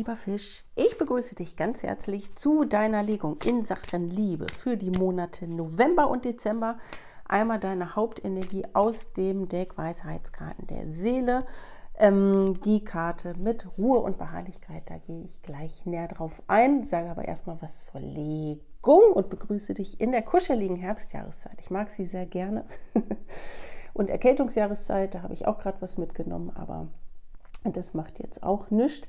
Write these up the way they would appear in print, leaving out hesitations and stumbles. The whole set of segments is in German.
lieber Fisch, ich begrüße dich ganz herzlich zu deiner Legung in Sachen Liebe für die Monate November und Dezember. Einmal deine Hauptenergie aus dem Deck Weisheitskarten der Seele. Die Karte mit Ruhe und Beharrlichkeit, da gehe ich gleich näher drauf ein, sage aber erstmal was zur Legung und begrüße dich in der kuscheligen Herbstjahreszeit. Ich mag sie sehr gerne. Und Erkältungsjahreszeit, da habe ich auch gerade was mitgenommen, aber das macht jetzt auch nichts.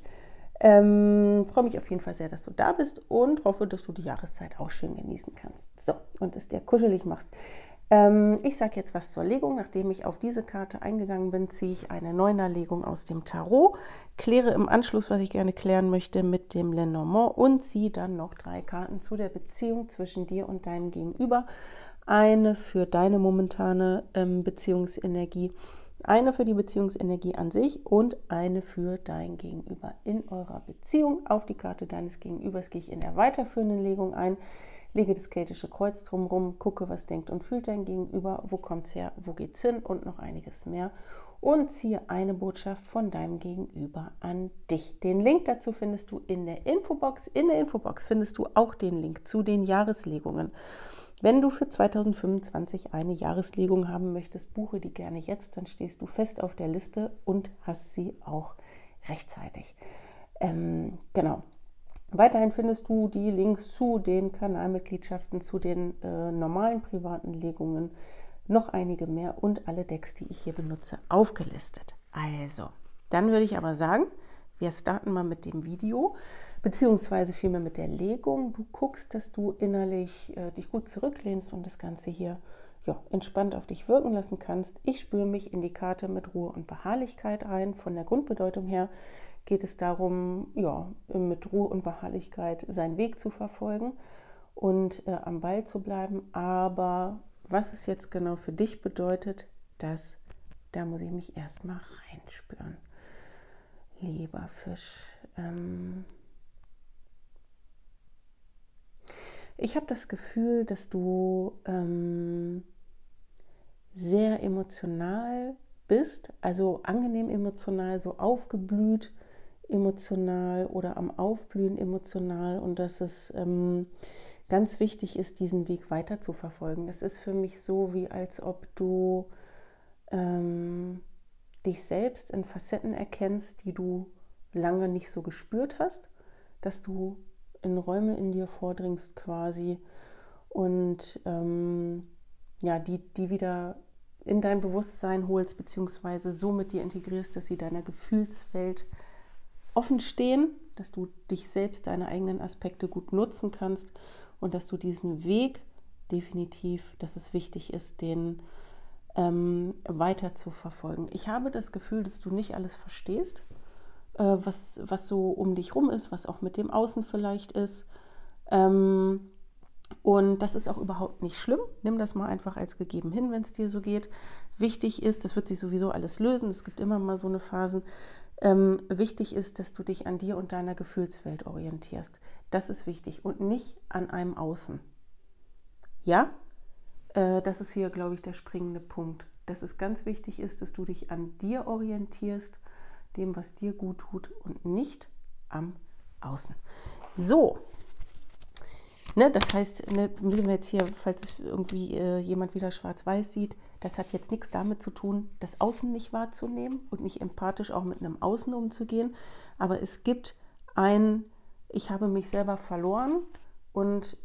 Freue mich auf jeden Fall sehr, dass du da bist und hoffe, dass du die Jahreszeit auch schön genießen kannst. So, und es dir kuschelig machst. Ich sage jetzt was zur Legung. Nachdem ich auf diese Karte eingegangen bin, ziehe ich eine Neunerlegung aus dem Tarot, kläre im Anschluss, was ich gerne klären möchte, mit dem Lenormand und ziehe dann noch 3 Karten zu der Beziehung zwischen dir und deinem Gegenüber. Eine für deine momentane Beziehungsenergie, eine für die Beziehungsenergie an sich und eine für dein Gegenüber in eurer Beziehung. Auf die Karte deines Gegenübers gehe ich in der weiterführenden Legung ein, lege das keltische Kreuz drumherum, gucke, was denkt und fühlt dein Gegenüber, wo kommt es her, wo geht es hin und noch einiges mehr und ziehe eine Botschaft von deinem Gegenüber an dich. Den Link dazu findest du in der Infobox. In der Infobox findest du auch den Link zu den Jahreslegungen. Wenn du für 2025 eine Jahreslegung haben möchtest, buche die gerne jetzt, dann stehst du fest auf der Liste und hast sie auch rechtzeitig. Genau. Weiterhin findest du die Links zu den Kanalmitgliedschaften, zu den normalen privaten Legungen, noch einige mehr und alle Decks, die ich hier benutze, aufgelistet. Also, dann würde ich aber sagen, wir starten mal mit dem Video, beziehungsweise vielmehr mit der Legung. Du guckst, dass du innerlich dich gut zurücklehnst und das Ganze hier entspannt auf dich wirken lassen kannst. Ich spüre mich in die Karte mit Ruhe und Beharrlichkeit ein. Von der Grundbedeutung her geht es darum, mit Ruhe und Beharrlichkeit seinen Weg zu verfolgen und am Ball zu bleiben. Aber was es jetzt genau für dich bedeutet, da muss ich mich erstmal reinspüren. Lieber Fisch, ich habe das Gefühl, dass du sehr emotional bist, also angenehm emotional, so aufgeblüht emotional oder am Aufblühen emotional und dass es ganz wichtig ist, diesen Weg weiter zu verfolgen. Es ist für mich so, wie als ob du dich selbst in Facetten erkennst, die du lange nicht so gespürt hast, dass du in Räume in dir vordringst quasi und die wieder in dein Bewusstsein holst, beziehungsweise so mit dir integrierst, dass sie deiner Gefühlswelt offen stehen, dass du dich selbst, deine eigenen Aspekte gut nutzen kannst und dass du diesen Weg definitiv, dass es wichtig ist, den weiter zu verfolgen. Ich habe das Gefühl, dass du nicht alles verstehst, was so um dich rum ist, was auch mit dem Außen vielleicht ist. Und das ist auch überhaupt nicht schlimm. Nimm das mal einfach als gegeben hin, wenn es dir so geht. Wichtig ist, das wird sich sowieso alles lösen. Es gibt immer mal so eine Phasen. Wichtig ist, dass du dich an dir und deiner Gefühlswelt orientierst. Das ist wichtig und nicht an einem Außen. Ja? Das ist hier, glaube ich, der springende Punkt. Dass es ganz wichtig ist, dass du dich an dir orientierst, dem, was dir gut tut und nicht am Außen. So, das heißt, müssen wir jetzt hier, falls es irgendwie jemand wieder schwarz-weiß sieht, das hat jetzt nichts damit zu tun, das Außen nicht wahrzunehmen und nicht empathisch auch mit einem Außen umzugehen. Aber es gibt ich habe mich selber verloren und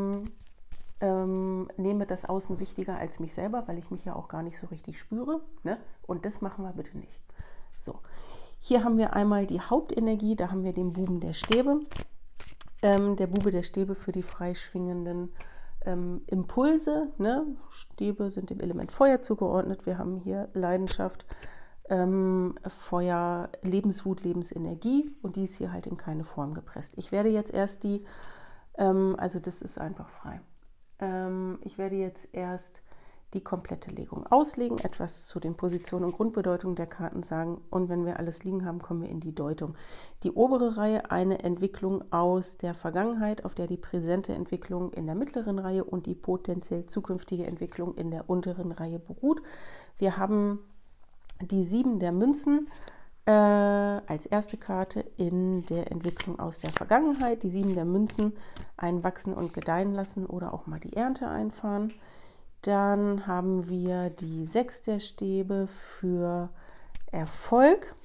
nehme das Außen wichtiger als mich selber, weil ich mich ja auch gar nicht so richtig spüre. Ne? Und das machen wir bitte nicht. So, hier haben wir einmal die Hauptenergie, da haben wir den Buben der Stäbe. Der Bube der Stäbe für die freischwingenden Impulse. Ne? Stäbe sind dem Element Feuer zugeordnet. Wir haben hier Leidenschaft, Feuer, Lebenswut, Lebensenergie und die ist hier halt in keine Form gepresst. Ich werde jetzt erst also das ist einfach frei. Ich werde jetzt erst die komplette Legung auslegen, etwas zu den Positionen und Grundbedeutungen der Karten sagen und wenn wir alles liegen haben, kommen wir in die Deutung. Die obere Reihe eine Entwicklung aus der Vergangenheit, auf der die präsente Entwicklung in der mittleren Reihe und die potenziell zukünftige Entwicklung in der unteren Reihe beruht. Wir haben die 7 der Münzen, als erste Karte in der Entwicklung aus der Vergangenheit. Die 7 der Münzen, ein Wachsen und Gedeihen lassen oder auch mal die Ernte einfahren. Dann haben wir die 6 der Stäbe für Erfolg,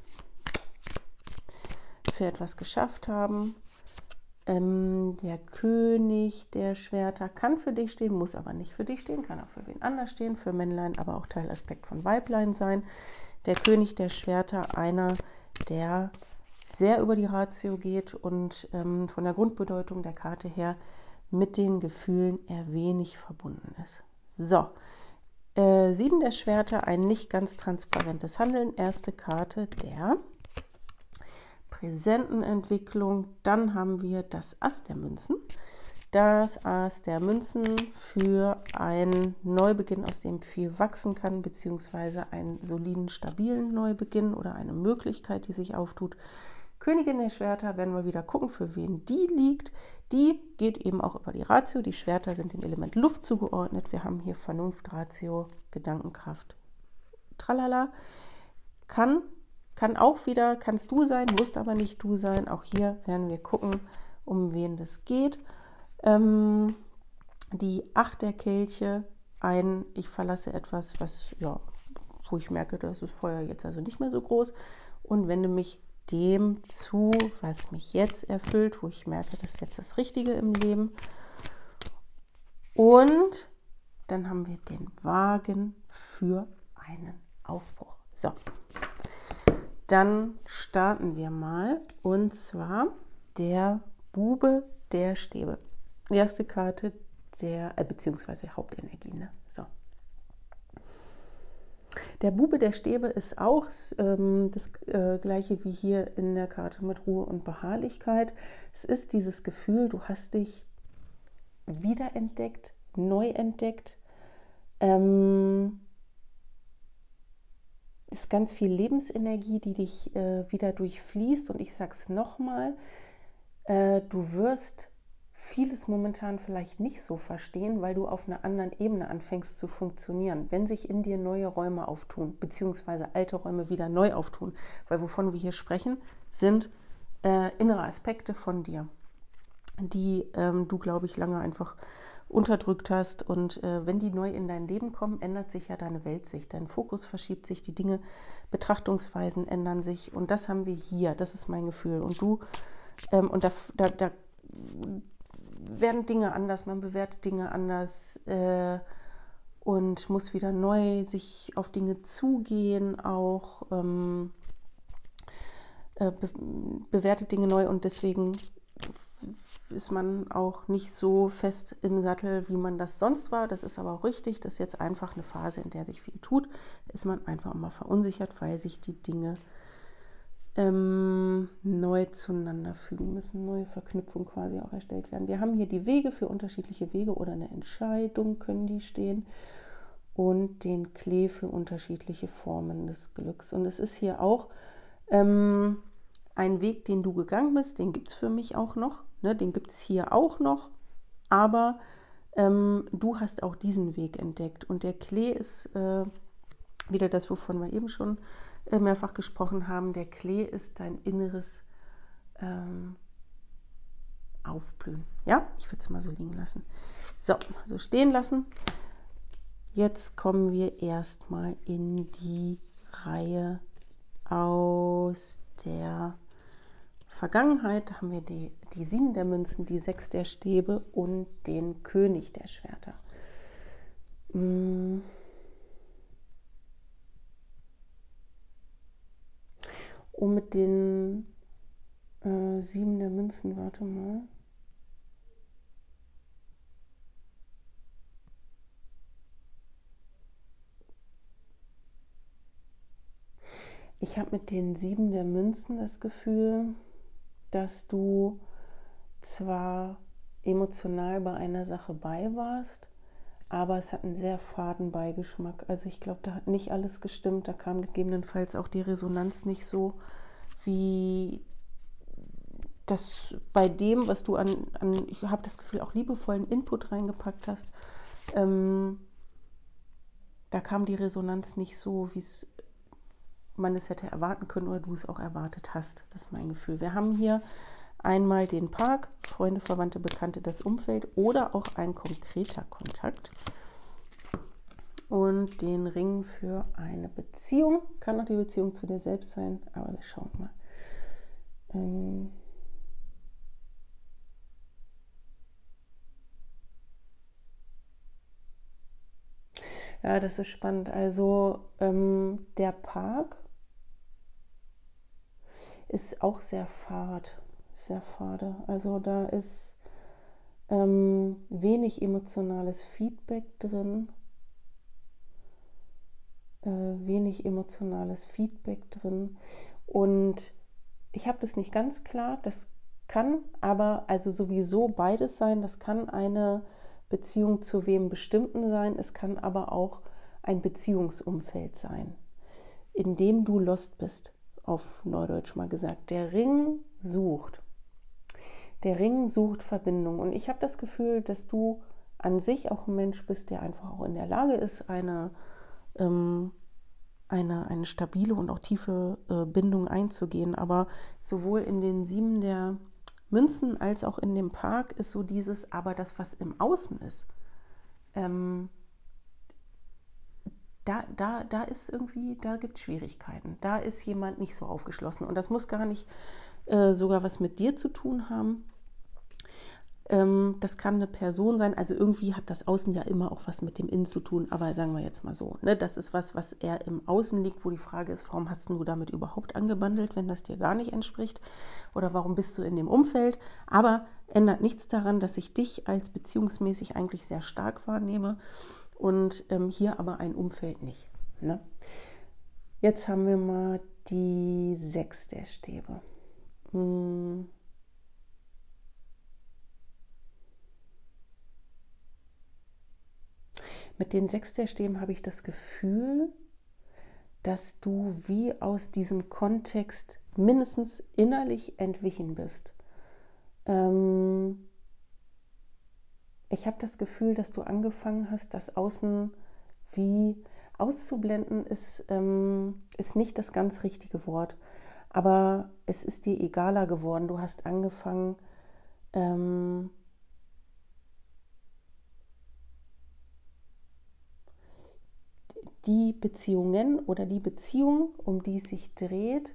für etwas geschafft haben. Der König der Schwerter kann für dich stehen, muss aber nicht für dich stehen, kann auch für wen anders stehen, für Männlein, aber auch Teilaspekt von Weiblein sein. Der König der Schwerter, einer, der sehr über die Ratio geht und von der Grundbedeutung der Karte her mit den Gefühlen eher wenig verbunden ist. So, 7 der Schwerter, ein nicht ganz transparentes Handeln. Erste Karte der präsenten Entwicklung. Dann haben wir das Ass der Münzen. Das Ass der Münzen für einen Neubeginn, aus dem viel wachsen kann, beziehungsweise einen soliden, stabilen Neubeginn oder eine Möglichkeit, die sich auftut. Königin der Schwerter, werden wir wieder gucken, für wen die liegt. Die geht eben auch über die Ratio. Die Schwerter sind dem Element Luft zugeordnet. Wir haben hier Vernunft, Ratio, Gedankenkraft, tralala. Kann auch wieder, kannst du sein, musst aber nicht du sein. Auch hier werden wir gucken, um wen das geht. Die 8 der Kelche, ich verlasse etwas, was, ja, wo ich merke, das ist Feuer jetzt also nicht mehr so groß und wende mich dem zu, was mich jetzt erfüllt, wo ich merke, das ist jetzt das Richtige im Leben. Und dann haben wir den Wagen für einen Aufbruch. So, dann starten wir mal, und zwar der Bube der Stäbe. Erste Karte der, beziehungsweise Hauptenergie, ne? So. Der Bube der Stäbe ist auch das gleiche wie hier in der Karte mit Ruhe und Beharrlichkeit. Es ist dieses Gefühl, du hast dich wiederentdeckt, neu entdeckt. Ist ganz viel Lebensenergie, die dich wieder durchfließt. Und ich sage es nochmal, du wirst vieles momentan vielleicht nicht so verstehen, weil du auf einer anderen Ebene anfängst zu funktionieren, wenn sich in dir neue Räume auftun, beziehungsweise alte Räume wieder neu auftun. Weil wovon wir hier sprechen, sind innere Aspekte von dir, die du, glaube ich, lange einfach unterdrückt hast. Und wenn die neu in dein Leben kommen, ändert sich ja deine Weltsicht. Dein Fokus verschiebt sich, die Dinge, Betrachtungsweisen ändern sich. Und das haben wir hier, das ist mein Gefühl. Und du, und da werden Dinge anders, man bewertet Dinge anders und muss wieder neu sich auf Dinge zugehen, auch bewertet Dinge neu, und deswegen ist man auch nicht so fest im Sattel, wie man das sonst war. Das ist aber auch richtig, das ist jetzt einfach eine Phase, in der sich viel tut. Da ist man einfach mal verunsichert, weil sich die Dinge neu zueinander fügen müssen, neue Verknüpfungen quasi auch erstellt werden. Wir haben hier die Wege für unterschiedliche Wege oder eine Entscheidung können die stehen und den Klee für unterschiedliche Formen des Glücks. Und es ist hier auch ein Weg, den du gegangen bist, den gibt es für mich auch noch, ne? Den gibt es hier auch noch, aber du hast auch diesen Weg entdeckt. Und der Klee ist wieder das, wovon wir eben schon mehrfach gesprochen haben. Der Klee ist dein inneres Aufblühen. Ja, ich würde es mal so liegen lassen. So, so stehen lassen. Jetzt kommen wir erstmal in die Reihe aus der Vergangenheit. Da haben wir die 7 der Münzen, die 6 der Stäbe und den König der Schwerter. Und mit den 7 der Münzen, warte mal. Ich habe mit den 7 der Münzen das Gefühl, dass du zwar emotional bei einer Sache bei warst, aber es hat einen sehr faden Beigeschmack. Also ich glaube, da hat nicht alles gestimmt. Da kam gegebenenfalls auch die Resonanz nicht so, wie das bei dem, was du ich habe das Gefühl, auch liebevollen Input reingepackt hast. Da kam die Resonanz nicht so, wie es man es hätte erwarten können oder du es auch erwartet hast. Das ist mein Gefühl. Wir haben hier einmal den Park, Freunde, Verwandte, Bekannte, das Umfeld oder auch ein konkreter Kontakt. Und den Ring für eine Beziehung. Kann auch die Beziehung zu dir selbst sein, aber wir schauen mal. Ja, das ist spannend. Also der Park ist auch sehr fade. Also da ist wenig emotionales Feedback drin. Und ich habe das nicht ganz klar. Das kann aber also sowieso beides sein. Das kann eine Beziehung zu wem Bestimmten sein. Es kann aber auch ein Beziehungsumfeld sein, in dem du lost bist, auf Neudeutsch mal gesagt. Der Ring sucht Verbindung. Und ich habe das Gefühl, dass du an sich auch ein Mensch bist, der einfach auch in der Lage ist, eine stabile und auch tiefe Bindung einzugehen. Aber sowohl in den 7 der Münzen als auch in dem Park ist so dieses, aber das, was im Außen ist, da ist irgendwie, da gibt es Schwierigkeiten. Da ist jemand nicht so aufgeschlossen. Und das muss gar nicht sogar was mit dir zu tun haben. Das kann eine Person sein, also irgendwie hat das Außen ja immer auch was mit dem Innen zu tun, aber sagen wir jetzt mal so, ne? Das ist was eher im Außen liegt, wo die Frage ist, warum hast du damit überhaupt angebandelt, wenn das dir gar nicht entspricht, oder warum bist du in dem Umfeld, aber ändert nichts daran, dass ich dich als beziehungsmäßig eigentlich sehr stark wahrnehme und hier aber ein Umfeld nicht. Ne? Jetzt haben wir mal die 6 der Stäbe. Mit den 6 der Stäben habe ich das Gefühl, dass du wie aus diesem Kontext mindestens innerlich entwichen bist. Ich habe das Gefühl, dass du angefangen hast, das Außen wie auszublenden, ist nicht das ganz richtige Wort. Aber es ist dir egaler geworden. Du hast angefangen, die Beziehungen oder die Beziehung, um die es sich dreht,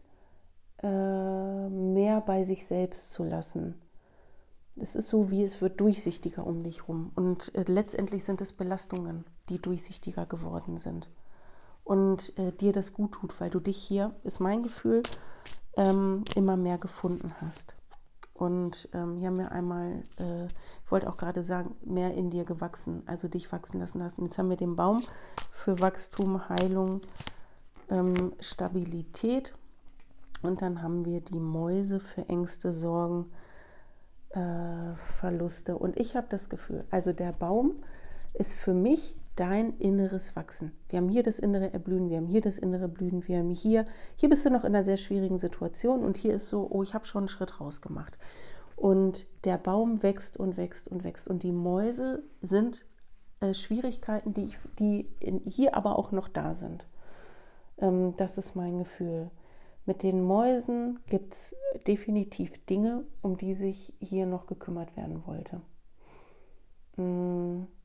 mehr bei sich selbst zu lassen. Es ist so, wie es wird durchsichtiger um dich rum. Und letztendlich sind es Belastungen, die durchsichtiger geworden sind. Und dir das gut tut, weil du dich hier, ist mein Gefühl, immer mehr gefunden hast. Und hier haben wir einmal, ich wollte auch gerade sagen, mehr in dir gewachsen, also dich wachsen lassen hast. Und jetzt haben wir den Baum für Wachstum, Heilung, Stabilität. Und dann haben wir die Mäuse für Ängste, Sorgen, Verluste. Und ich habe das Gefühl, also der Baum ist für mich dein inneres Wachsen. Wir haben hier das innere Erblühen, wir haben hier das innere Blühen, wir haben hier bist du noch in einer sehr schwierigen Situation und hier ist so, oh, ich habe schon einen Schritt rausgemacht. Und der Baum wächst und wächst und wächst. Und die Mäuse sind Schwierigkeiten, die hier aber auch noch da sind. Das ist mein Gefühl. Mit den Mäusen gibt es definitiv Dinge, um die sich hier noch gekümmert werden wollte. Und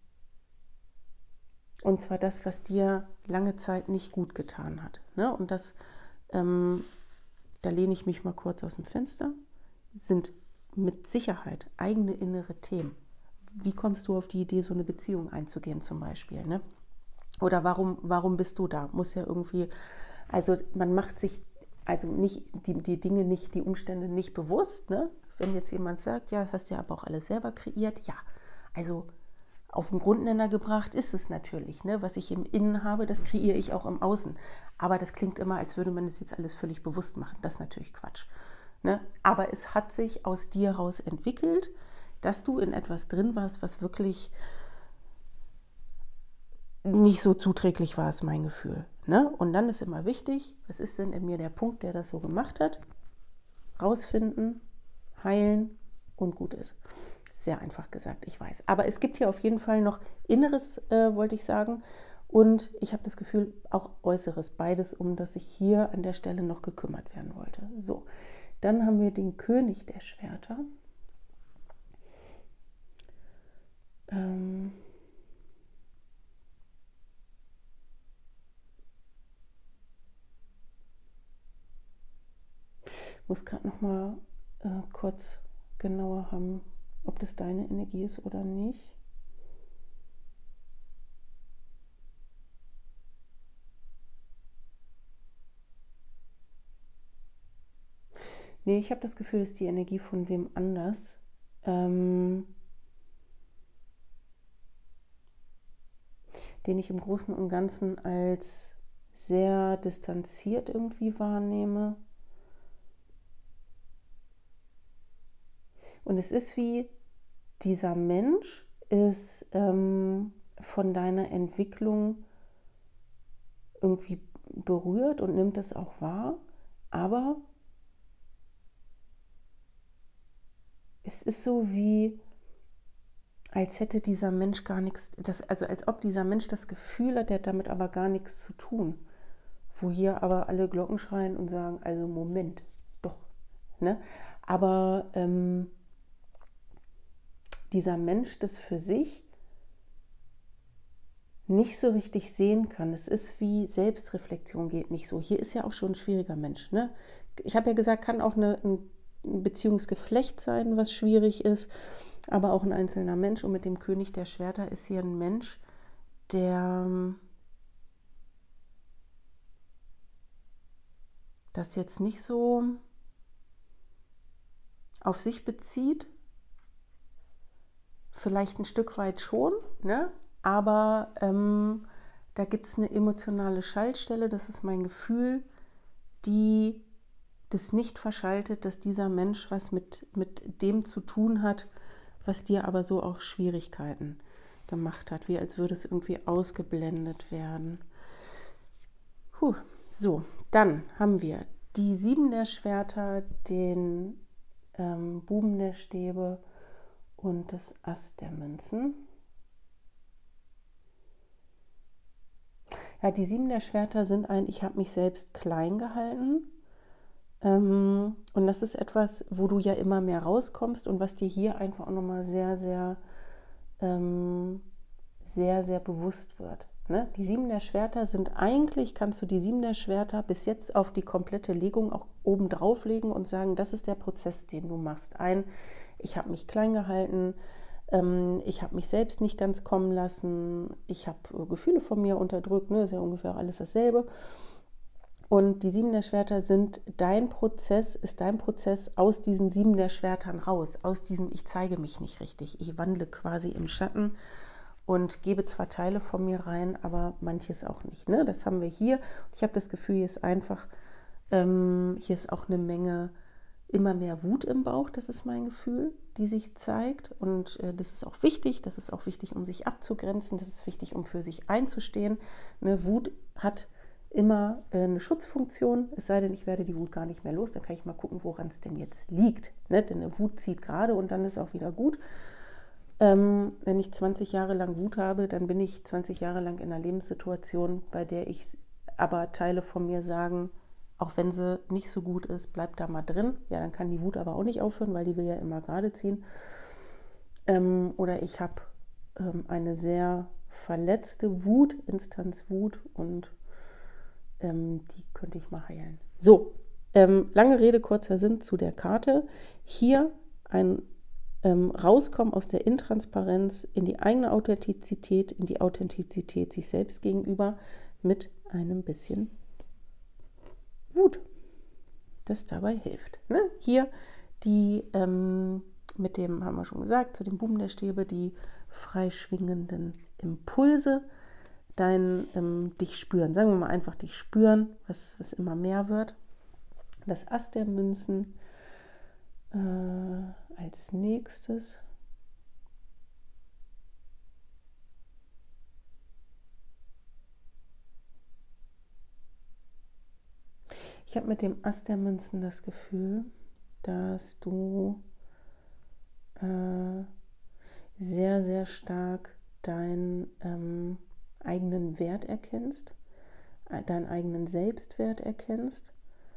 zwar das, was dir lange Zeit nicht gut getan hat. Ne? Und das, da lehne ich mich mal kurz aus dem Fenster, sind mit Sicherheit eigene innere Themen. Wie kommst du auf die Idee, so eine Beziehung einzugehen zum Beispiel? Ne? Oder warum bist du da? Muss ja irgendwie, also man macht sich also nicht die Dinge nicht, die Umstände nicht bewusst. Ne? Wenn jetzt jemand sagt, ja, das hast du ja aber auch alles selber kreiert, ja, also auf den Grundnenner gebracht ist es natürlich. Ne? Was ich im Innen habe, das kreiere ich auch im Außen. Aber das klingt immer, als würde man das jetzt alles völlig bewusst machen. Das ist natürlich Quatsch. Ne? Aber es hat sich aus dir raus entwickelt, dass du in etwas drin warst, was wirklich nicht so zuträglich war, ist mein Gefühl. Ne? Und dann ist immer wichtig, was ist denn in mir der Punkt, der das so gemacht hat? Rausfinden, heilen und gut ist. Sehr einfach gesagt, ich weiß. Aber es gibt hier auf jeden Fall noch Inneres, wollte ich sagen. Und ich habe das Gefühl, auch Äußeres, beides, um das ich hier an der Stelle noch gekümmert werden wollte. So, dann haben wir den König der Schwerter. Ich muss gerade noch mal kurz genauer haben, ob das deine Energie ist oder nicht. Nee, ich habe das Gefühl, es ist die Energie von wem anders. Den ich im Großen und Ganzen als sehr distanziert irgendwie wahrnehme. Und es ist wie, dieser Mensch ist von deiner Entwicklung irgendwie berührt und nimmt es auch wahr, aber es ist so wie, als hätte dieser Mensch gar nichts, also als ob dieser Mensch das Gefühl hat, der hat damit aber gar nichts zu tun. Wo hier aber alle Glocken schreien und sagen, also Moment, doch. Ne? Aber dieser Mensch das für sich nicht so richtig sehen kann. Es ist wie Selbstreflexion geht nicht so. Hier ist ja auch schon ein schwieriger Mensch. Ne? Ich habe ja gesagt, kann auch ein Beziehungsgeflecht sein, was schwierig ist, aber auch ein einzelner Mensch. Und mit dem König der Schwerter ist hier ein Mensch, der das jetzt nicht so auf sich bezieht. Vielleicht ein Stück weit schon, ne? Aber da gibt es eine emotionale Schaltstelle, das ist mein Gefühl, die das nicht verschaltet, dass dieser Mensch was mit dem zu tun hat, was dir aber so auch Schwierigkeiten gemacht hat, wie als würde es irgendwie ausgeblendet werden. So, dann haben wir die 7 der Schwerter, den Buben der Stäbe und das Ass der Münzen. Ja, die 7 der Schwerter sind ich habe mich selbst klein gehalten. Und das ist etwas, wo du ja immer mehr rauskommst und was dir hier einfach auch nochmal sehr, sehr, sehr bewusst wird. Ne? Die 7 der Schwerter sind eigentlich, kannst du die 7 der Schwerter bis jetzt auf die komplette Legung auch oben drauf legen und sagen, das ist der Prozess, den du machst. Ich habe mich klein gehalten, ich habe mich selbst nicht ganz kommen lassen, ich habe Gefühle von mir unterdrückt, ne? Ist ja ungefähr alles dasselbe. Und die 7 der Schwerter ist dein Prozess aus diesen 7 der Schwertern raus, aus diesem ich zeige mich nicht richtig, ich wandle quasi im Schatten und gebe zwar Teile von mir rein, aber manches auch nicht. Ne? Das haben wir hier. Ich habe das Gefühl, hier ist einfach, hier ist auch eine Menge, immer mehr Wut im Bauch, das ist mein Gefühl, die sich zeigt. Und das ist auch wichtig, um sich abzugrenzen, das ist wichtig, um für sich einzustehen. Ne? Wut hat immer eine Schutzfunktion, es sei denn, ich werde die Wut gar nicht mehr los, dann kann ich mal gucken, woran es denn jetzt liegt. Ne? Denn eine Wut zieht gerade und dann ist auch wieder gut. Wenn ich 20 Jahre lang Wut habe, dann bin ich 20 Jahre lang in einer Lebenssituation, bei der ich aber Teile von mir sagen, auch wenn sie nicht so gut ist, bleibt da mal drin. Ja, dann kann die Wut aber auch nicht aufhören, weil die will ja immer gerade ziehen. Oder ich habe eine sehr verletzte Wut, Instanzwut und die könnte ich mal heilen. So, lange Rede, kurzer Sinn zu der Karte. Hier ein Rauskommen aus der Intransparenz in die eigene Authentizität, in die Authentizität sich selbst gegenüber mit einem bisschen Wut, das dabei hilft. Ne? Hier die, mit dem haben wir schon gesagt, zu dem Buben der Stäbe, die freischwingenden Impulse, dich spüren, sagen wir mal einfach dich spüren, was immer mehr wird. Das Ass der Münzen als nächstes. Ich habe mit dem Ass der Münzen das Gefühl, dass du sehr, sehr stark dein eigenen Wert erkennst, deinen eigenen Selbstwert erkennst.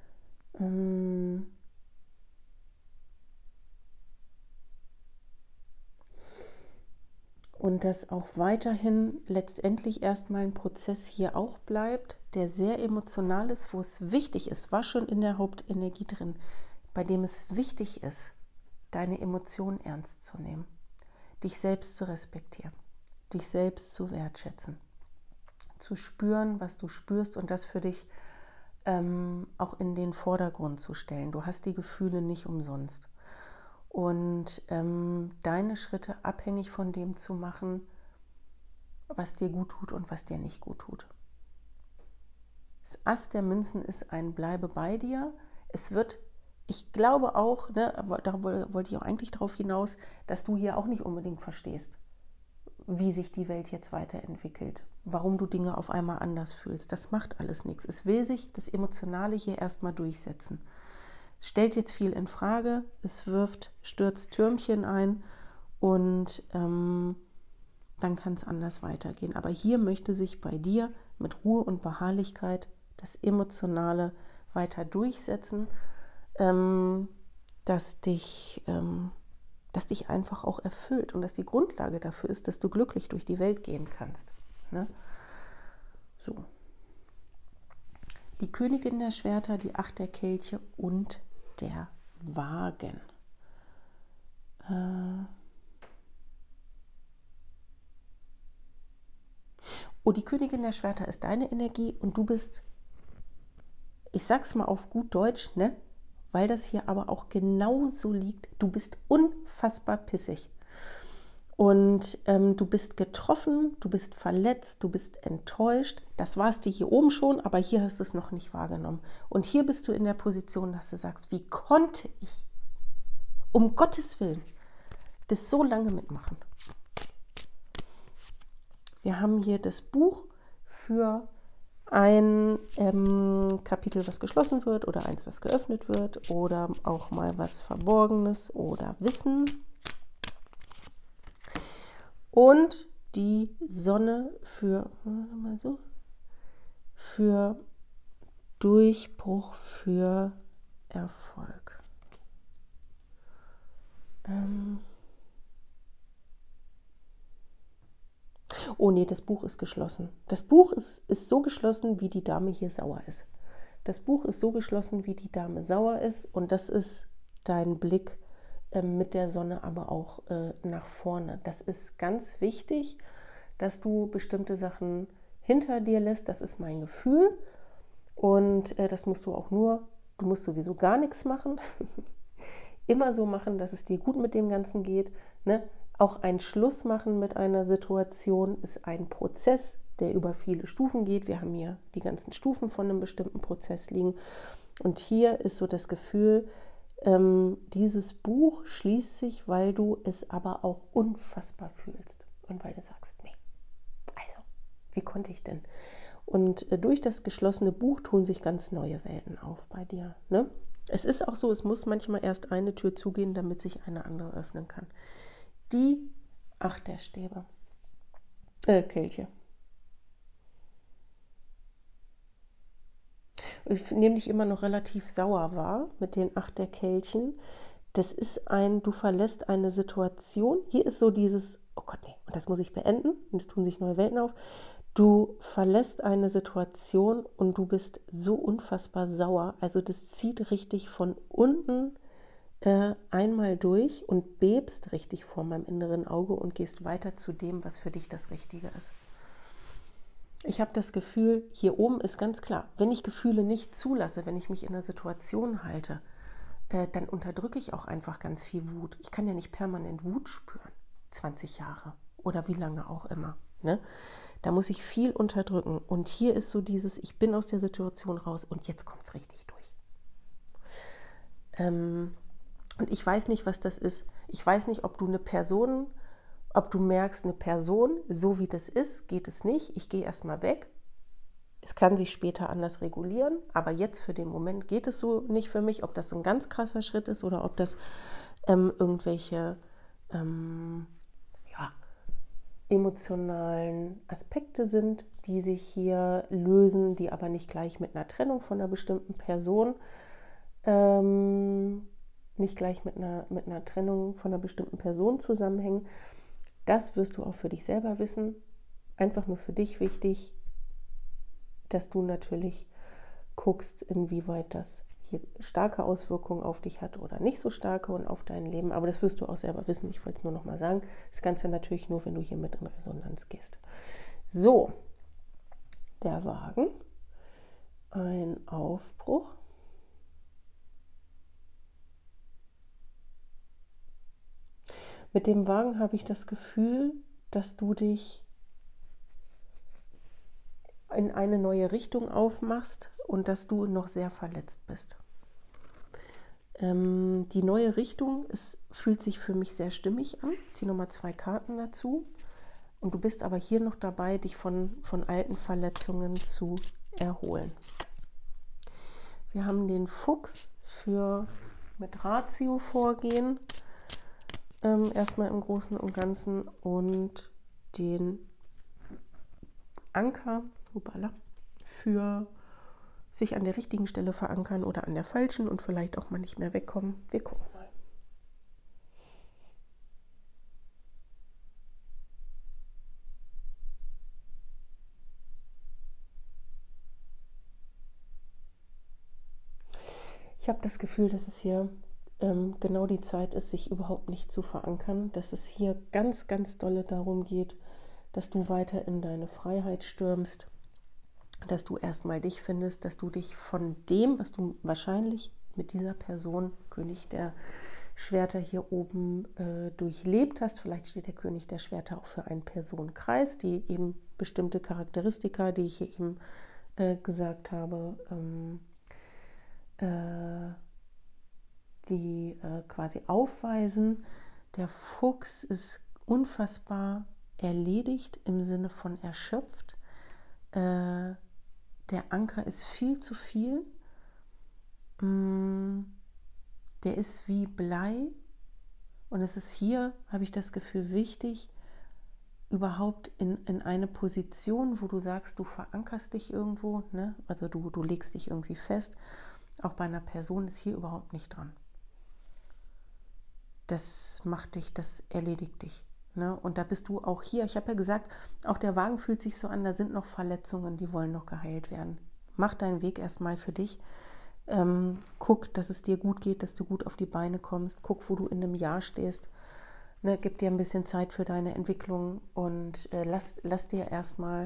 Und dass auch weiterhin letztendlich erstmal ein Prozess hier auch bleibt, der sehr emotional ist, wo es wichtig ist, war schon in der Hauptenergie drin, bei dem es wichtig ist, deine Emotionen ernst zu nehmen, dich selbst zu respektieren, dich selbst zu wertschätzen, zu spüren, was du spürst und das für dich auch in den Vordergrund zu stellen. Du hast die Gefühle nicht umsonst. Und deine Schritte abhängig von dem zu machen, was dir gut tut und was dir nicht gut tut. Das Ass der Münzen ist ein Bleibe bei dir. Es wird, ich glaube auch, ne, da wollte ich auch eigentlich darauf hinaus, dass du hier auch nicht unbedingt verstehst, wie sich die Welt jetzt weiterentwickelt, warum du Dinge auf einmal anders fühlst. Das macht alles nichts. Es will sich das Emotionale hier erstmal durchsetzen. Es stellt jetzt viel in Frage, es stürzt Türmchen ein und dann kann es anders weitergehen. Aber hier möchte sich bei dir mit Ruhe und Beharrlichkeit das Emotionale weiter durchsetzen, das dich einfach auch erfüllt und dass die Grundlage dafür ist, dass du glücklich durch die Welt gehen kannst. Ne? So. Die Königin der Schwerter, die 8 der Kelche und der Wagen. Die Königin der Schwerter ist deine Energie und du bist, ich sag's mal auf gut Deutsch, ne? Weil das hier aber auch genauso liegt, du bist unfassbar pissig. Und du bist getroffen, du bist verletzt, du bist enttäuscht. Das war es dir hier oben schon, aber hier hast du es noch nicht wahrgenommen. Und hier bist du in der Position, dass du sagst, wie konnte ich, um Gottes Willen, das so lange mitmachen? Wir haben hier das Buch für ein Kapitel, was geschlossen wird oder eins, was geöffnet wird oder auch mal was Verborgenes oder Wissen. Und die Sonne für Durchbruch, für Erfolg. Oh nee, das Buch ist geschlossen. Das Buch ist so geschlossen, wie die Dame hier sauer ist. Das Buch ist so geschlossen, wie die Dame sauer ist. Und das ist dein Blick mit der Sonne aber auch nach vorne. Das ist ganz wichtig, dass du bestimmte Sachen hinter dir lässt. Das ist mein Gefühl. Und das musst du auch du musst sowieso gar nichts machen. Immer so machen, dass es dir gut mit dem Ganzen geht. Ne? Auch ein Schluss machen mit einer Situation ist ein Prozess, der über viele Stufen geht. Wir haben hier die ganzen Stufen von einem bestimmten Prozess liegen. Und hier ist so das Gefühl, dieses Buch schließt sich, weil du es aber auch unfassbar fühlst. Und weil du sagst, nee, also, wie konnte ich denn? Und durch das geschlossene Buch tun sich ganz neue Welten auf bei dir. Ne? Es ist auch so, es muss manchmal erst eine Tür zugehen, damit sich eine andere öffnen kann. Die 8 der Stäbe. Kelche. Ich nehme dich immer noch relativ sauer wahr mit den 8 der Kelchen. Das ist du verlässt eine Situation. Hier ist so dieses, oh Gott, nee, und das muss ich beenden. Und es tun sich neue Welten auf. Du verlässt eine Situation und du bist so unfassbar sauer. Also das zieht richtig von unten einmal durch und bebst richtig vor meinem inneren Auge und gehst weiter zu dem, was für dich das Richtige ist. Ich habe das Gefühl, hier oben ist ganz klar, wenn ich Gefühle nicht zulasse, wenn ich mich in einer Situation halte, dann unterdrücke ich auch einfach ganz viel Wut. Ich kann ja nicht permanent Wut spüren, 20 Jahre oder wie lange auch immer. Ne? Da muss ich viel unterdrücken. Und hier ist so dieses, ich bin aus der Situation raus und jetzt kommt es richtig durch. Und ich weiß nicht, was das ist. Ich weiß nicht, ob du merkst, eine Person, so wie das ist, geht es nicht. Ich gehe erstmal weg. Es kann sich später anders regulieren, aber jetzt für den Moment geht es so nicht für mich. Ob das so ein ganz krasser Schritt ist oder ob das irgendwelche emotionalen Aspekte sind, die sich hier lösen, die aber nicht gleich mit einer Trennung von einer bestimmten Person, nicht gleich mit einer Trennung von einer bestimmten Person zusammenhängen. Das wirst du auch für dich selber wissen. Einfach nur für dich wichtig, dass du natürlich guckst, inwieweit das hier starke Auswirkungen auf dich hat oder nicht so starke und auf dein Leben. Aber das wirst du auch selber wissen. Ich wollte es nur noch mal sagen. Das Ganze natürlich nur, wenn du hier mit in Resonanz gehst. So, der Wagen. Ein Aufbruch. Mit dem Wagen habe ich das Gefühl, dass du dich in eine neue Richtung aufmachst und dass du noch sehr verletzt bist. Die neue Richtung fühlt sich für mich sehr stimmig an. Ich ziehe nochmal 2 Karten dazu. Und du bist aber hier noch dabei, dich von alten Verletzungen zu erholen. Wir haben den Fuchs für mit Ratio vorgehen, erstmal im Großen und Ganzen, und den Anker für sich an der richtigen Stelle verankern oder an der falschen und vielleicht auch mal nicht mehr wegkommen. Wir gucken mal. Ich habe das Gefühl, dass es hier genau die Zeit ist, sich überhaupt nicht zu verankern, dass es hier ganz, ganz dolle darum geht, dass du weiter in deine Freiheit stürmst, dass du erstmal dich findest, dass du dich von dem, was du wahrscheinlich mit dieser Person, König der Schwerter hier oben, durchlebt hast. Vielleicht steht der König der Schwerter auch für einen Personenkreis, die eben bestimmte Charakteristika, die ich hier eben gesagt habe, die quasi aufweisen. Der Fuchs ist unfassbar erledigt im Sinne von erschöpft. Der Anker ist viel zu viel. Der ist wie Blei. Und es ist hier, habe ich das Gefühl, wichtig, überhaupt in eine Position, wo du sagst, du verankerst dich irgendwo, ne? Also du legst dich irgendwie fest. Auch bei einer Person ist hier überhaupt nicht dran. Das macht dich, das erledigt dich. Ne? Und da bist du auch hier. Ich habe ja gesagt, auch der Wagen fühlt sich so an, da sind noch Verletzungen, die wollen noch geheilt werden. Mach deinen Weg erstmal für dich. Guck, dass es dir gut geht, dass du gut auf die Beine kommst. Guck, wo du in einem Jahr stehst. Ne? Gib dir ein bisschen Zeit für deine Entwicklung und lass dich erstmal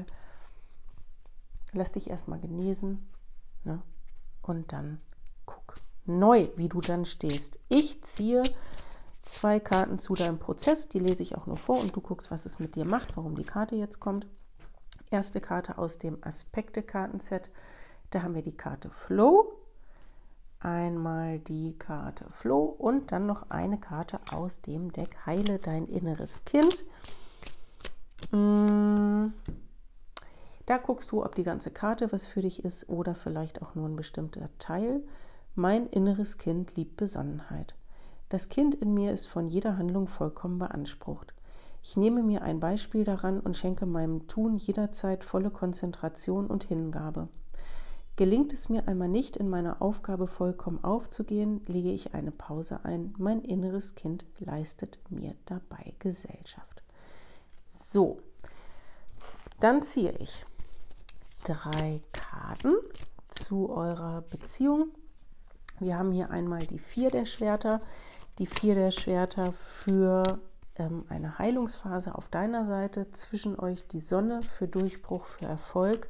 genesen. Ne? Und dann guck neu, wie du dann stehst. Ich ziehe 2 Karten zu deinem Prozess, die lese ich auch nur vor und du guckst, was es mit dir macht, warum die Karte jetzt kommt. Erste Karte aus dem Aspekte-Kartenset, da haben wir die Karte Flow, einmal die Karte Flow und dann noch eine Karte aus dem Deck Heile dein inneres Kind. Da guckst du, ob die ganze Karte was für dich ist oder vielleicht auch nur ein bestimmter Teil. Mein inneres Kind liebt Besonnenheit. Das Kind in mir ist von jeder Handlung vollkommen beansprucht. Ich nehme mir ein Beispiel daran und schenke meinem Tun jederzeit volle Konzentration und Hingabe. Gelingt es mir einmal nicht, in meiner Aufgabe vollkommen aufzugehen, lege ich eine Pause ein. Mein inneres Kind leistet mir dabei Gesellschaft. So, dann ziehe ich 3 Karten zu eurer Beziehung. Wir haben hier einmal die 4 der Schwerter. Die 4 der Schwerter für eine Heilungsphase auf deiner Seite. Zwischen euch die Sonne für Durchbruch, für Erfolg.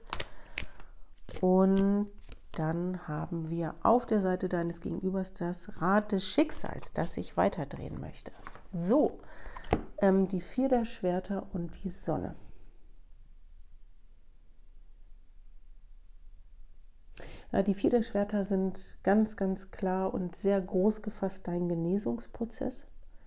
Und dann haben wir auf der Seite deines Gegenübers das Rad des Schicksals, das sich weiterdrehen möchte. So, die 4 der Schwerter und die Sonne. Die 4 der Schwerter sind ganz, ganz klar und sehr groß gefasst dein Genesungsprozess.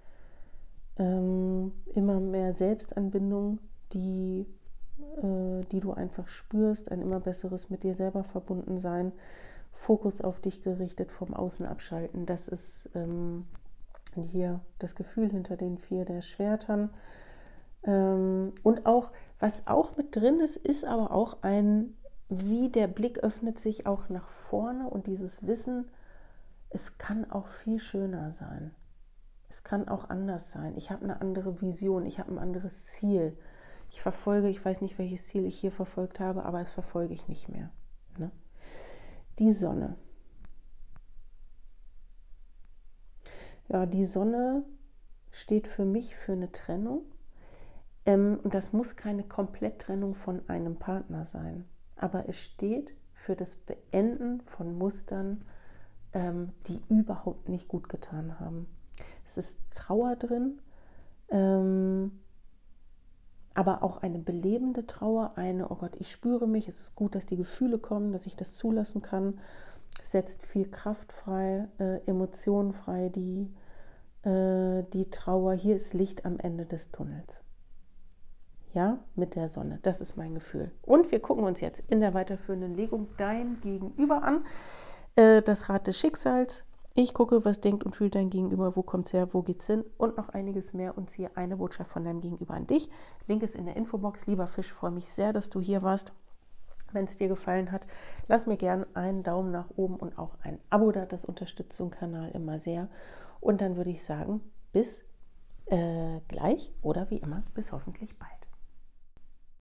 Immer mehr Selbstanbindung, die du einfach spürst, ein immer besseres mit dir selber verbunden sein, Fokus auf dich gerichtet, vom Außen abschalten. Das ist hier das Gefühl hinter den 4 der Schwertern. Und auch, was auch mit drin ist, ist aber auch wie der Blick öffnet sich auch nach vorne und dieses Wissen, es kann auch viel schöner sein. Es kann auch anders sein. Ich habe eine andere Vision, ich habe ein anderes Ziel. Ich weiß nicht, welches Ziel ich hier verfolgt habe, aber es verfolge ich nicht mehr. Ne? Die Sonne. Ja, die Sonne steht für mich für eine Trennung. Und das muss keine Kompletttrennung von einem Partner sein. Aber es steht für das Beenden von Mustern, die überhaupt nicht gut getan haben. Es ist Trauer drin, aber auch eine belebende Trauer, oh Gott, ich spüre mich, es ist gut, dass die Gefühle kommen, dass ich das zulassen kann. Es setzt viel Kraft frei, Emotionen frei, die Trauer. Hier ist Licht am Ende des Tunnels. Ja, mit der Sonne. Das ist mein Gefühl. Und wir gucken uns jetzt in der weiterführenden Legung dein Gegenüber an. Das Rad des Schicksals. Ich gucke, was denkt und fühlt dein Gegenüber, wo kommt es her, wo geht's hin und noch einiges mehr und ziehe eine Botschaft von deinem Gegenüber an dich. Link ist in der Infobox. Lieber Fisch, freue mich sehr, dass du hier warst. Wenn es dir gefallen hat, lass mir gerne einen Daumen nach oben und auch ein Abo da. Das unterstützt den Kanal immer sehr. Und dann würde ich sagen, bis gleich oder wie immer, bis hoffentlich bald.